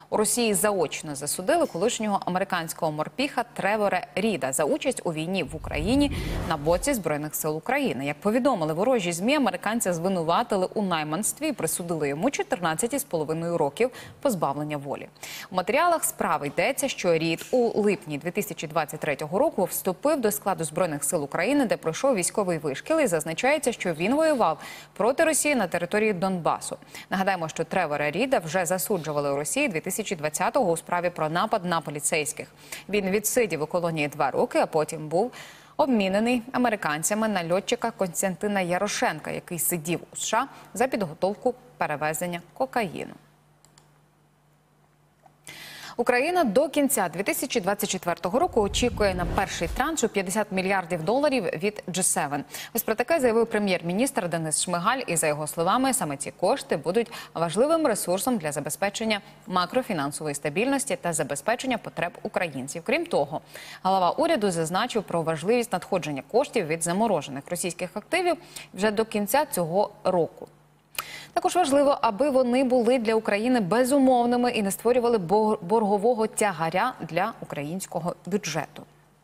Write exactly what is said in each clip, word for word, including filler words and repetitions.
У Росії заочно засудили колишнього американського морпіха Тревора Ріда за участь у війні в Україні на боці Збройних сил України. Як повідомили ворожі ЗМІ, американця звинуватили у найманстві і присудили йому чотирнадцять із половиною років позбавлення волі. У матеріалах справи йдеться, що Рід у липні дві тисячі двадцять третього року вступив до складу Збройних сил України, де пройшов військовий вишкіл, і зазначається, що він воював проти Росії на території Донбасу. Нагадаємо, що Тревора Ріда вже засуджували у Росії дві тисячі двадцятого у справі про напад на поліцейських. Він відсидів у колонії два роки, а потім був обмінений американцями на льотчика Костянтина Ярошенка, який сидів у США за підготовку перевезення кокаїну. Україна до кінця дві тисячі двадцять четвертого року очікує на перший транш у п'ятдесят мільярдів доларів від джі севен. Ось про таке заявив прем'єр-міністр Денис Шмигаль. І за його словами, саме ці кошти будуть важливим ресурсом для забезпечення макрофінансової стабільності та забезпечення потреб українців. Крім того, голова уряду зазначив про важливість надходження коштів від заморожених російських активів вже до кінця цього року. Також важливо, аби вони були для України безумовними і не створювали боргового тягаря для українського бюджету.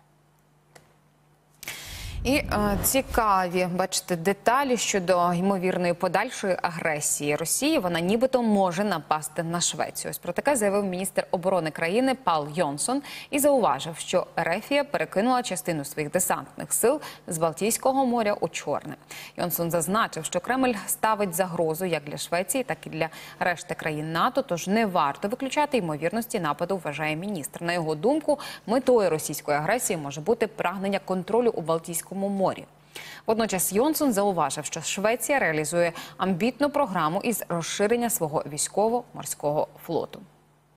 І е, цікаві, бачите, деталі щодо ймовірної подальшої агресії Росії. Вона нібито може напасти на Швецію. Ось про таке заявив міністр оборони країни Пал Йонсон і зауважив, що Ерефія перекинула частину своїх десантних сил з Балтійського моря у Чорне. Йонсон зазначив, що Кремль ставить загрозу як для Швеції, так і для решти країн НАТО, тож не варто виключати ймовірності нападу, вважає міністр. На його думку, метою російської агресії може бути прагнення контролю у Балтійському морі. Водночас Йонсон зауважив, що Швеція реалізує амбітну програму із розширення свого військово-морського флоту.